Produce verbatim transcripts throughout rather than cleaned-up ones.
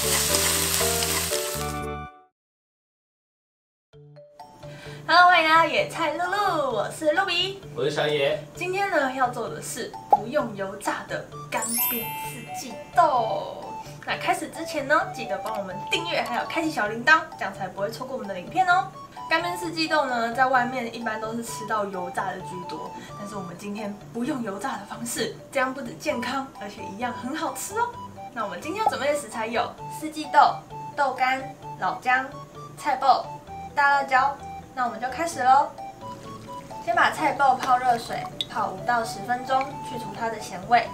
Hello， 欢迎来到野菜露露，我是露比， 我是小野。 今天呢要做的是不用油炸的干煸四季豆。那开始之前呢，记得帮我们订阅，还有开启小铃铛，这样才不会错过我们的影片哦。干煸四季豆呢，在外面一般都是吃到油炸的居多，但是我们今天不用油炸的方式，这样不止健康，而且一样很好吃哦。那我们今天要准备的食材有四季豆、豆干、老姜、菜脯、大辣椒。那我们就开始喽。先把菜脯泡热水，泡五到十分钟，去除它的咸味。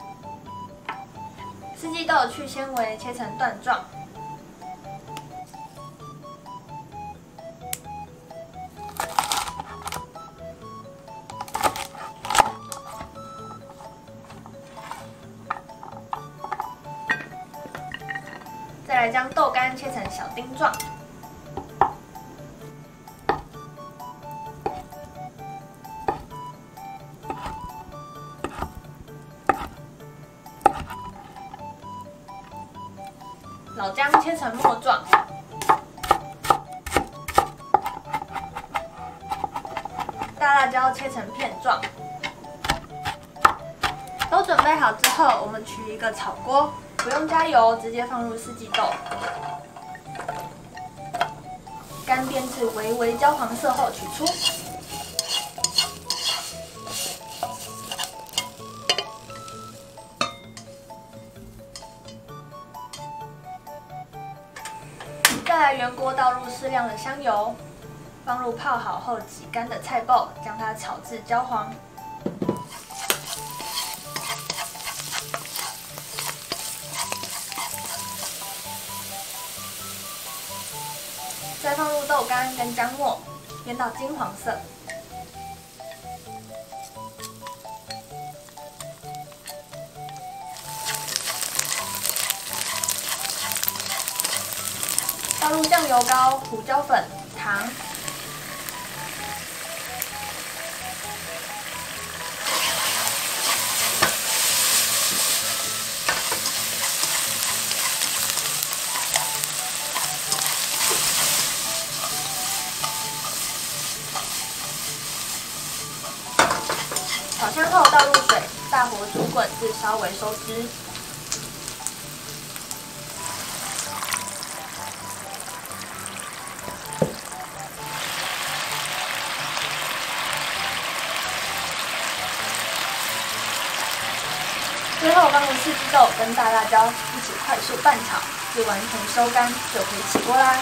四季豆去纤维，切成段状。再来将豆干切成小丁状。老姜切成末状，大辣椒切成片状。都准备好之后，我们取一个炒锅，不用加油，直接放入四季豆，干煸至微微焦黄色后取出。再来原锅倒入适量的香油，放入泡好后挤干的菜脯，将它炒至焦黄。再放入豆干跟姜末，煸到金黄色。倒入酱油膏、胡椒粉、糖，炒香后倒入水，大火煮滚至稍微收汁。最后放入四季豆跟大辣椒一起快速拌炒，至完全收干就可以起锅啦。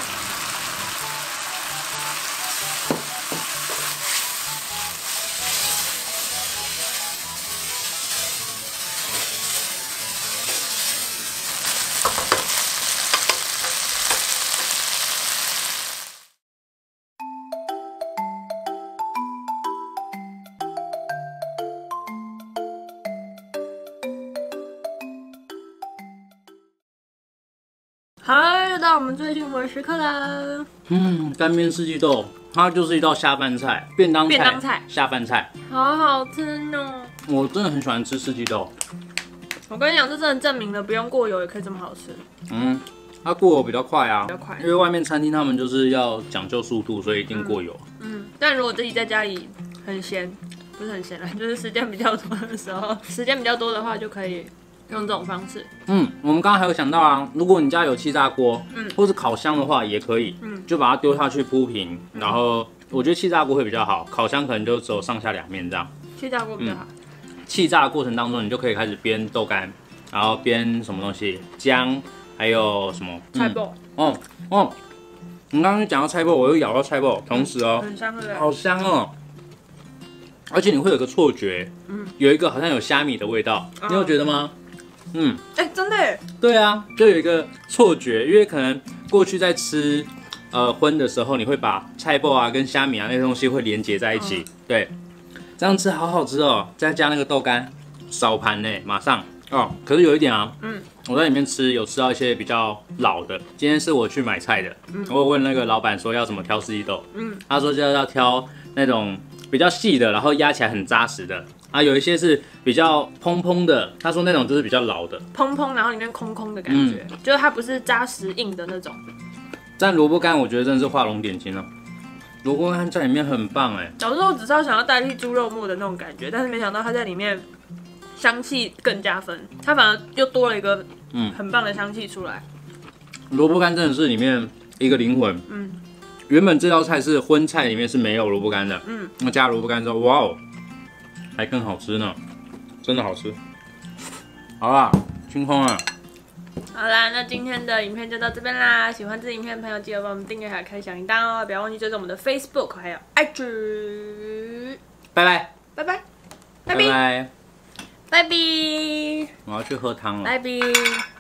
好，又到我们最幸福的时刻啦！ 嗯，干煸四季豆，它就是一道下饭菜，便当菜， 便当菜下饭菜， 好好吃哦！ 我真的很喜欢吃四季豆。 我跟你讲，这真的证明了不用过油也可以这么好吃。 嗯，它过油比较快啊， 比较快因为外面餐厅他们就是要讲究速度，所以一定过油。 嗯，嗯但如果自己在家里很闲，不是很闲啦，就是时间比较多的时候，时间比较多的话就可以用这种方式。 嗯，我们刚刚还有想到啊，如果你家有气炸锅， 嗯， 或是烤箱的话也可以， 嗯， 就把它丢下去铺平，嗯、然后我觉得气炸锅会比较好，烤箱可能就只有上下两面这样。 气炸锅比较好。 嗯、气炸的过程当中，你就可以开始煸豆干，然后煸什么东西，姜，还有什么菜脯。 嗯、哦哦，你刚刚讲到菜脯，我又咬到菜脯，同时哦， 很香对不对？ 好香哦。而且你会有个错觉，嗯，有一个好像有虾米的味道，哦、你有觉得吗？嗯， 哎、欸，真的耶。对啊，就有一个错觉，因为可能过去在吃呃荤的时候，你会把菜脯啊跟虾米啊那些东西会连结在一起，嗯、对，这样吃好好吃哦。再加那个豆干，扫盘呢，马上哦。可是有一点啊，嗯，我在里面吃有吃到一些比较老的。今天是我去买菜的，嗯、我有问那个老板说要怎么挑四季豆，嗯，他说就要挑那种比较细的，然后压起来很扎实的。 啊，有一些是比较蓬蓬的，他说那种就是比较老的， 蓬蓬，然后里面空空的感觉，嗯、就是它不是扎实硬的那种。 但萝卜干我觉得真的是画龙点睛了，萝卜干在里面很棒哎。 小时候只是想要代替猪肉末的那种感觉，但是没想到它在里面香气更加分，它反而又多了一个嗯很棒的香气出来。 萝卜干真的是里面一个灵魂。嗯，原本这道菜是荤菜里面是没有萝卜干的，嗯，那加萝卜干之后，哇哦，还更好吃呢，真的好吃。好啦，清空了。 好啦，那今天的影片就到这边啦。喜欢这影片的朋友，记得帮我们订阅还有开小铃铛哦，不要忘记追踪我们的 Facebook 还有 I G。 拜拜， 拜拜， 拜拜， 拜拜。 我要去喝汤了。 拜拜。